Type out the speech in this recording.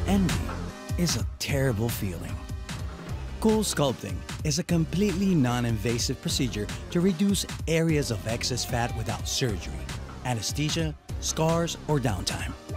Envy is a terrible feeling. Cool sculpting is a completely non-invasive procedure to reduce areas of excess fat without surgery, anesthesia, scars, or downtime.